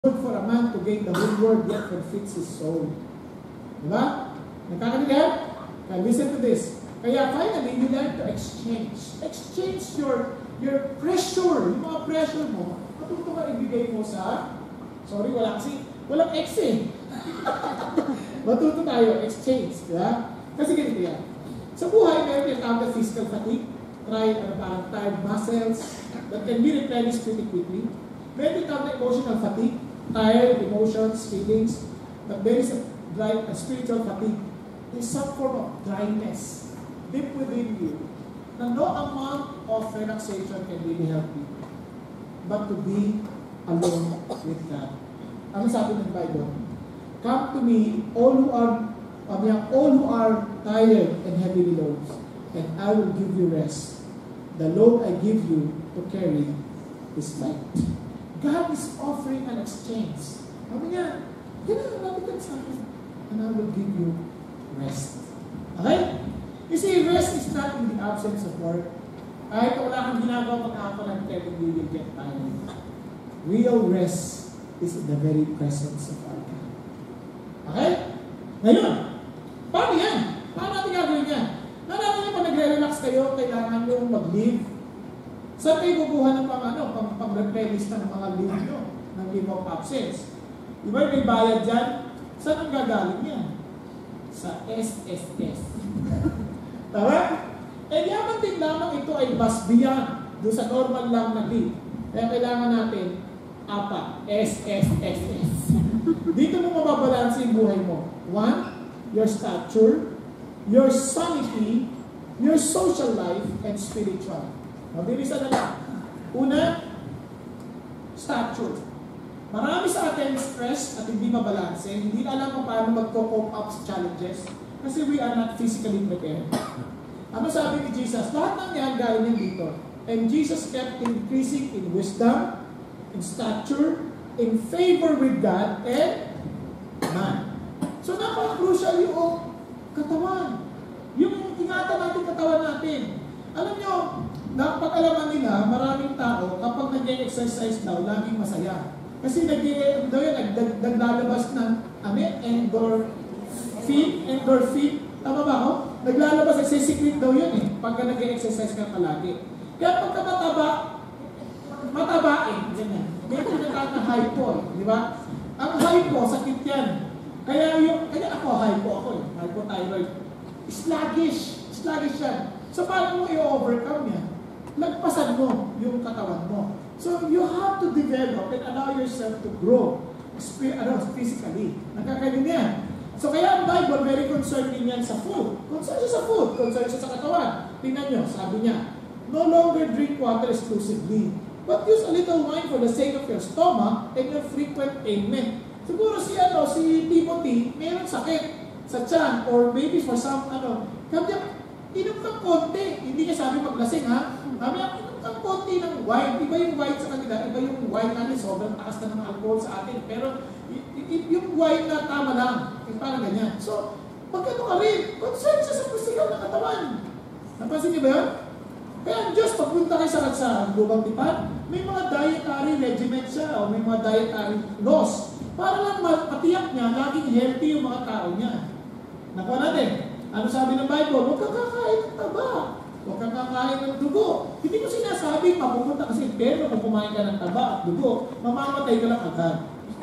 good for a man to gain the whole world yet forfeits his soul. Diba? Nakakalimutan? Okay, listen to this. Kaya finally, you learn to exchange. Exchange your pressure, yung mga pressure mo. Matuto ka ibigay mo sa, sorry, walang X eh. Matuto tayo, exchange. Diba? Kasi ganito yan. Sa buhay, meron yung tawag na physical fatigue. Parang tired muscles that can be replenished pretty quickly. Meron yung tawag na emotional fatigue. Tired emotions, feelings. But there is a spiritual fatigue. There's some form of dryness deep within you na no amount of relaxation can really help you but to be alone with God. Ang sabi ng Bible, come to me, all who are tired and heavily loads, and I will give you rest. The load I give you to carry is light. God is offering an exchange. Sabi niya, lapit ka sa akin, and I will give you rest. Okay? You see, rest is not in the absence of work. Kahit wala kang ginagawa mag-ako ng telling you will get tired. Real rest is in the very presence of our God. Okay? Ngayon, paano yan? Paano natin gagawin yan? Natin yung pag nagre-relax kayo, kailangan nyo mag-leave. Saan kayo kukuha ng pang-replenish ng mga leave nyo? Ng leave of absence. Diba may bayad dyan? Saan ang gagaling yan? Sa SSS. Tama? Eh, yaman din lamang ito ay mas beyond doon sa normal lang na leave. Kaya kailangan natin 4, SSSS. Dito mo mababalansin yung buhay mo. 1, your stature, your sanity, your social life, and spiritual. Mabilisan na lang. Una, stature. Marami sa atin stress at hindi mabalanse. Hindi alam kung paano mag-cope up sa challenges kasi we are not physically prepared. Ano sabi ni Jesus? Lahat ng yan galing yan dito. And Jesus kept increasing in wisdom, in stature, in favor with God, and man. So napaka-crucial yung katawan. Yung ingatan natin katawan natin. Alam nyo, napag-alaman nila, maraming tao, kapag nag-exercise daw, laging masaya. Kasi naglalabas ng endorphin, tama ba ako? Naglalabas, nagsisiklit daw yun eh, pagka nag-exercise ka palagi. Kaya pagka mataba eh, ganyan. May tinatawag na hypo, di ba? Ang hypo, sakit yan. Kaya ako, hypothyroid. Sluggish yan. So paano mo i-overcome yan? Lagpasan mo yung katawan mo. So you have to develop and allow yourself to grow physically. Nakakainin yan. So kaya ang Bible, very concerned din yan sa food. Concerned siya sa food, concerned siya sa katawan. Tingnan nyo, sabi niya, no longer drink water exclusively, but use a little wine for the sake of your stomach and your frequent ailment. Siguro si Timothy, mayroong sakit sa tiyan, or maybe for some, inom kang konti. Hindi niya sabi maglasing, ha? Sabi niya, inom kang konti ng wine. Iba yung wine sa kanila, iba yung wine natin, sobrang takas na ng alcohol sa atin. Pero yung wine na tama lang, yung parang ganyan. So, magkano ka rin? Concern siya sa physical na katawan. Napansin niyo ba yun? Kaya ang Diyos, pagpunta kayo sa lubang tipan, may mga dietary regimen siya, o may mga dietary laws. Para lang matiyak niya, laging healthy yung mga tao niya. Nakuha natin. Ano sabi ng Bible? Huwag kang kakain ng taba. Huwag kang kakain ng dugo. Hindi ko sinasabing mapupunta kasi pero kung kumain ka ng taba at dugo, mamamatay ka lang agad.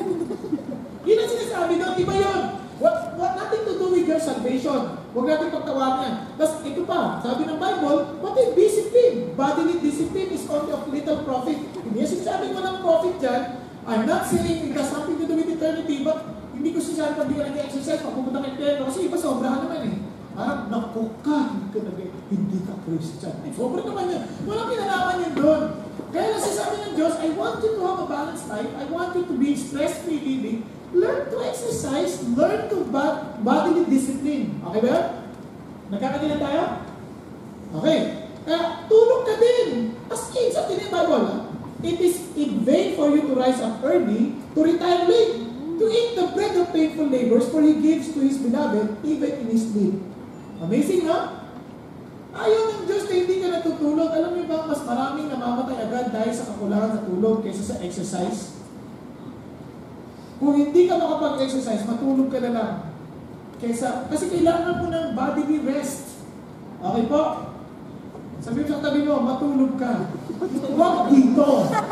Yun ang sinasabi doon. Iba yun. What nothing to do with your salvation. Huwag natin pagtawanan yan. Tapos ito pa, sabi ng Bible, what is discipline? Bodily discipline is only of little profit. Hindi sinasabi ko ng profit dyan. I'm not saying it has something to do with eternity, but hindi ko sinasabi pag di ka nag-exercise, papupunta ka ng kasi iba sobrahan naman eh. Parang naku ka, hindi ka Christian. Sobra naman yan. Walang kinalaman yan doon. Kaya nasasabi ng Diyos, I want you to have a balanced life. I want you to be stress-free living. Learn to exercise. Learn to bodily discipline. Okay ba yan? Nagkakatilan tayo? Okay. Kaya tulog ka din. As in, sa Bible, it is in vain for you to rise up early, to retire late, to eat the bread of painful labors, for He gives to His beloved even in His sleep. Amazing, ha? Ayaw ng Diyos na hindi ka natutulog. Alam niyo ba, mas maraming namamatay agad dahil sa kakulangan sa tulog kaysa sa exercise? Kung hindi ka makapag-exercise, matulog ka na lang. Kasi kailangan mo ng bodily rest. Okay po? Sabi mo sa tabi mo, matulog ka. Huwag dito.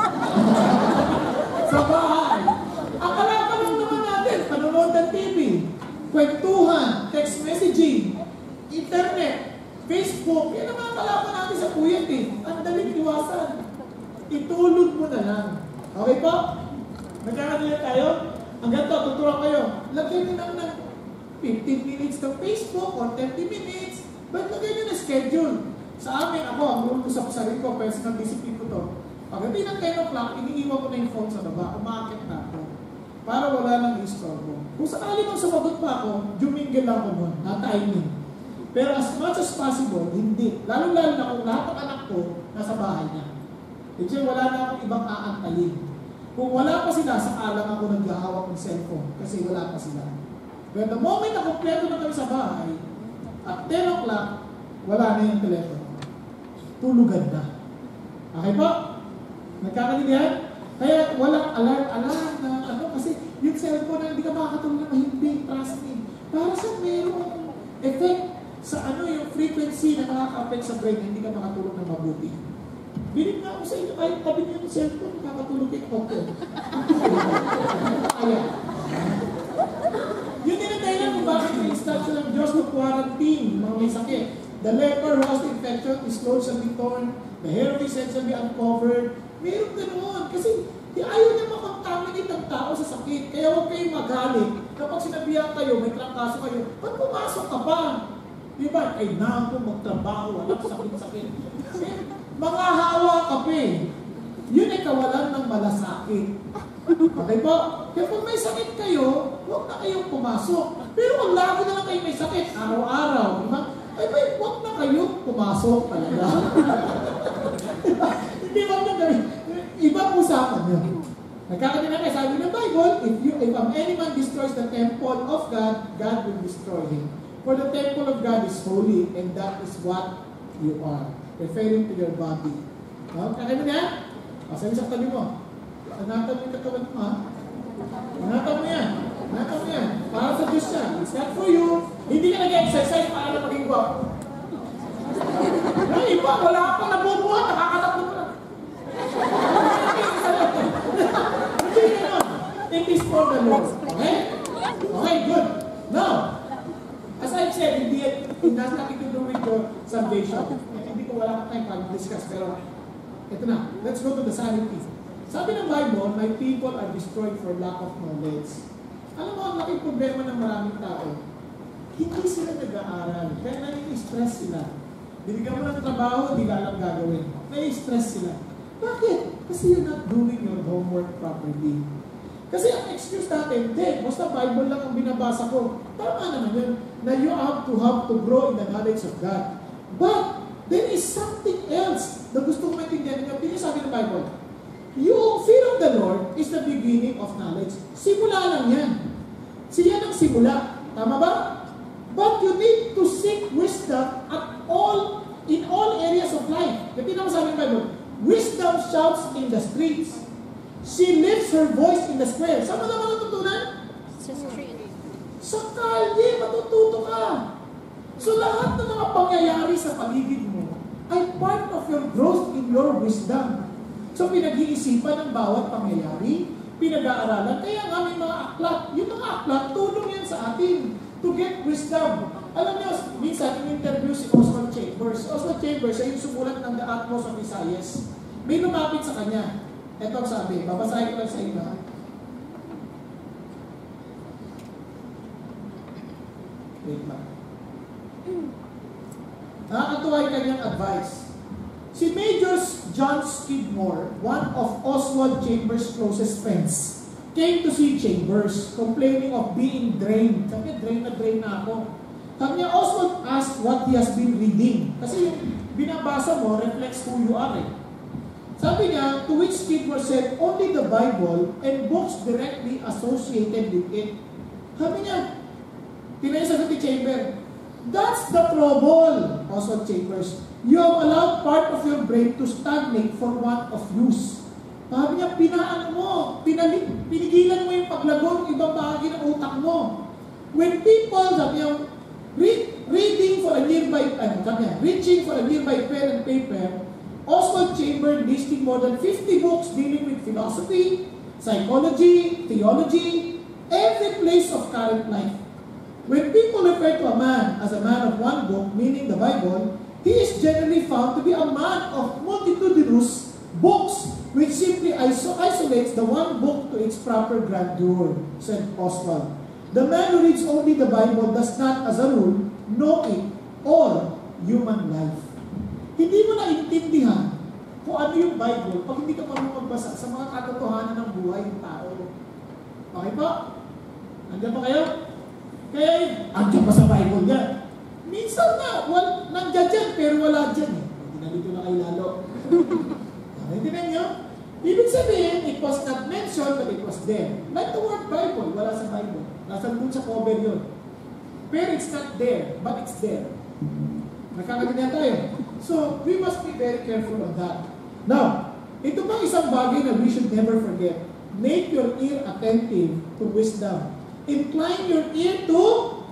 Sa bahay. Akala ka lang naman natin, panonood ng TV, kwentuhan, text messaging, internet, Facebook, yan ang mga kalaban natin sa puyat eh. Ang daling iwasan. Itulog mo na lang. Okay po? Nagkakadila tayo? Hanggang to, tuturuan kayo. Lagyan nyo lang ng 15 minutes ng Facebook or 30 minutes. Ba't lagyan nyo na schedule? Sa amin, ako, ang rule ko sa sarili ko, personal discipline ko to. Pagdating ng 10 o'clock, iniiwan ko na yung phone sa baba, umakit na ako. Para wala nang istorbo. Kung sakali mang sumagot pa ako, jumingil lang ako nun, na-timing. Pero as much as possible, hindi. Lalo-lalo na kung lahat ng anak ko, nasa bahay niya. Kasi wala na akong ibang aantalin. Kung wala pa sila, saka lang ako naghahawak ng cellphone kasi wala pa sila. But the moment na kumpleto na kami sa bahay, at 10 o'clock, wala na yung telepono. Tulugan na. Okay po? Nagkakalindihan? Kaya walang alarm na ano, kasi yung cellphone na hindi ka makakatulog na mahimbing, trust me. Para sa mayroong effect sa ano yung frequency na nakaka-affect sa brain, hindi ka makatulog na mabuti. Binig nga ako sa inyo, kahit tabi niyo yung cellphone, nakakatulog kayo ako. Ayan. Yun din ang dahilan kung bakit may instruction ng Diyos to quarantine mga may sakit. The leper who has the infection, his clothes shall be torn, the hair of his head shall be uncovered. Meron ganoon. Kasi ayaw niya makontaminate ang tao sa sakit. Kaya huwag kayong magalit. Kapag sinabihan kayo, may trangkaso kayo, ba't pumasok ka pa? Diba? Ay na ako magtrabaho, walang sakit-sakit. Mga hawa ka pa eh. Yun ay kawalan ng malasakit. Okay po? Kaya kung may sakit kayo, huwag na kayong pumasok. Pero kung lagi na lang kayo may sakit, araw-araw, diba? Ay ba, huwag na kayong pumasok talaga. Hindi ba na gawin? Ibang usapan nyo. Nagkakatina kayo, sabi ng Bible, if any man destroys the temple of God, God will destroy him. For the temple of God is holy, and that is what you are. Referring to your body. No? Kaya mo yan? Sabi sa tabi mo. Sanatan mo yung katawan mo, ha? Sanatan mo yan. Sanatan mo yan. Para sa Diyos yan. It's not for you. Hindi ka nag-exercise para na maging guwapo. Yung iba, wala ka pang nabubuhat. Nakakatakbo mo lang. Hindi gano'n. It is for the Lord. Okay? Okay, good. Now, as I've said, it has nothing to do with your salvation. Wala ka tayong pag-discuss, pero ito na, let's go to the sanity. Sabi ng Bible, my people are destroyed for lack of knowledge. Alam mo, ang laking problema ng maraming tao, hindi sila nag-aaral, kaya nai-stress sila. Binigyan mo ng trabaho, di ka alam gagawin. Nai-stress sila. Bakit? Kasi you're not doing your homework properly. Kasi ang excuse natin, basta Bible lang ang binabasa ko. Tama naman yun, na you have to grow in the knowledge of God. But, there is something else na gusto kong maintindihan niyo. Sabi ng Bible, yung fear of the Lord is the beginning of knowledge. Simula lang yan. Siya ang simula. Tama ba? But you need to seek wisdom in all areas of life. Yung sabi ng Bible, wisdom shouts in the streets. She lifts her voice in the square. Saan mo naman natutunan? Sa street. Sa kalye, matututo ka. So lahat ng mga pangyayari sa paligid mo ay part of your growth in your wisdom. So pinag-iisipan ng bawat pangyayari, pinag-aaralan. Kaya nga may mga aklat. Yung mga aklat, tulong yan sa atin to get wisdom. Alam niyo, minsan in-interview si Oswald Chambers. Oswald Chambers ay yung sumulat ng The Atmos of Isaias. May lumapit sa kanya. Ito ang sabi, babasahin ko lang sa inyo. Wait lang. Nakakatuwa yung kanyang advice. Si Major John Skidmore, one of Oswald Chambers' closest friends, came to see Chambers, complaining of being drained. Sabi niya, drain na ako. Sabi niya, Oswald asked what he has been reading. Kasi yung binabasa mo reflects who you are. Sabi niya, to which Skidmore said, only the Bible and books directly associated with it. Sabi niya, tinaysa ni Chamber, that's the trouble, Oswald Chambers. You have allowed part of your brain to stagnate for want of use. Sabi niya, pinigilan mo yung paglago ng ibang bahagi ng utak mo. When people, sabi niya, reaching for a nearby pen and paper, Oswald Chambers listing more than 50 books dealing with philosophy, psychology, theology, every place of current life. When people refer to a man as a man of one book, meaning the Bible, he is generally found to be a man of multitudinous books, which simply isolates the one book to its proper grandeur, said Oswald. The man who reads only the Bible does not, as a rule, know it or human life. Hindi mo naintindihan kung ano yung Bible pag hindi ka marunong magbasa sa mga katotohanan ng buhay ng tao. Okay po? Andiyan pa kayo? Kaya, andiyan pa sa Bible yan. Minsan na, nandiyan dyan, pero wala dyan eh. Dinalito na kayo lalo. Naintindihan nyo? Ibig sabihin, it was not mentioned, but it was there. Like the word Bible, wala sa Bible. Nasa dun sa cover yun. Pero it's not there, but it's there. Nakakaganyan tayo. So, we must be very careful on that. Now, ito pang isang bagay na we should never forget. Make your ear attentive to wisdom. Incline your ear to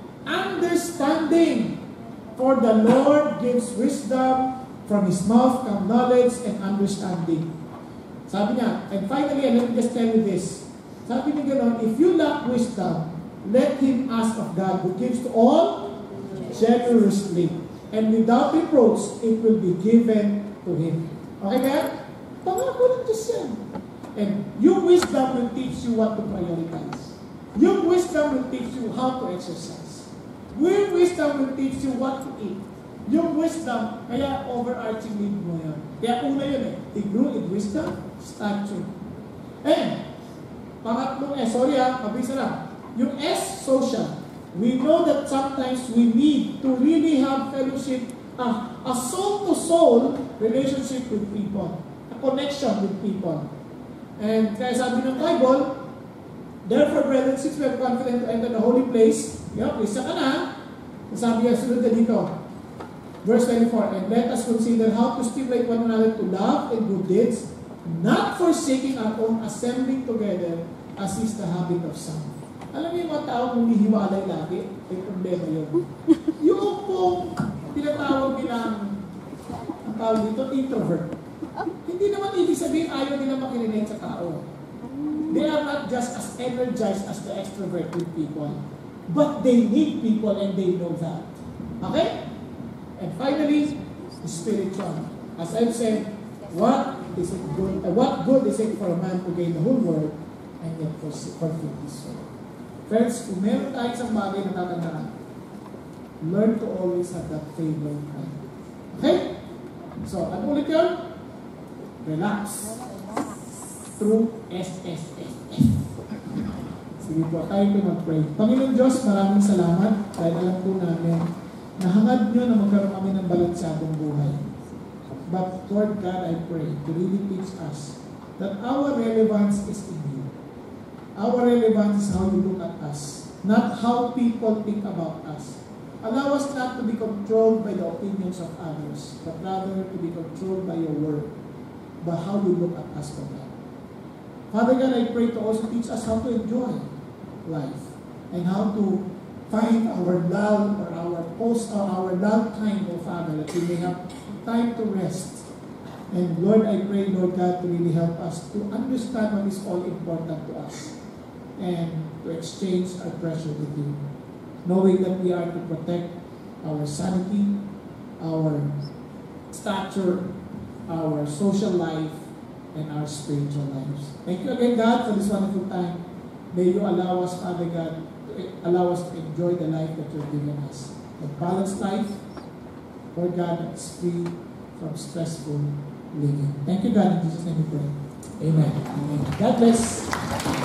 understanding. For the Lord gives wisdom, from His mouth come knowledge and understanding. Sabi niya, and finally, let me just tell you this. Sabi niya gano'n, if you lack wisdom, let him ask of God, who gives to all generously. And without reproach, it will be given to him. Okay kaya? Pangako ng Diyos yan. And yung wisdom will teach you what to prioritize. Yung wisdom will teach you how to exercise. Yung wisdom will teach you what to eat. Yung wisdom, kaya overarching need mo yan. Kaya una yun eh. It grew in wisdom, stature. And, pangatlong S, mabisa lang. Yung S, social. We know that sometimes we need to really have fellowship, a soul-to-soul relationship with people, a connection with people. And kaya sabi ng Bible, therefore, brethren, since we are confident to enter the holy place, isa ka na, sabi niya, sunod na dito, verse 24, and let us consider how to stimulate one another to love and good deeds, not forsaking our own assembling together, as is the habit of some. Alam niyo yung mga tao kung hihiwalay lagi, may problema yun. Yung pong tinatawag nilang, ang tawag dito, introvert. Hindi naman ibig sabihin ayaw nila makirinig sa tao. They are not just as energized as the extrovert with people. But they need people and they know that. Okay? And finally, spiritual. As I've said, what good is it for a man to gain the whole world and yet forfeit his soul? Friends, kung meron tayo isang bagay na tatandaan, learn to always have that favor of God. Okay? So, ano ulit yun? Relax. Through SSSS. Sige po, tayo po mag-pray. Panginoon Diyos, maraming salamat dahil alam po namin na hangad nyo na magkaroon kami ng balansyadong buhay. But Lord God, I pray to really teach us that our relevance is in you. Our relevance is how you look at us, not how people think about us. Allow us not to be controlled by the opinions of others, but rather to be controlled by your word, by how you look at us, for God. Father God, I pray to also teach us how to enjoy life and how to find our love or our love time, O Father, that we may have time to rest. And Lord, I pray, Lord God, to really help us to understand what is all important to us and to exchange our treasure with you, knowing that we are to protect our sanity, our stature, our social life, and our spiritual lives. Thank you again, God, for this wonderful time. May you allow us, Father God, to allow us to enjoy the life that you're giving us. A balanced life, Lord God, that's free from stressful living. Thank you, God. In Jesus' name we pray. Amen. Amen. God bless.